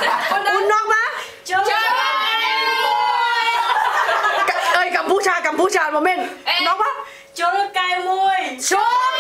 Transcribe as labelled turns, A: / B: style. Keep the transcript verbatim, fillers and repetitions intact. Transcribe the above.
A: อุ่นนอกมาเอ้ยกัมพูชากัมพูชาโมเมนต์นอกมา
B: โจรกายมวย
A: โชว์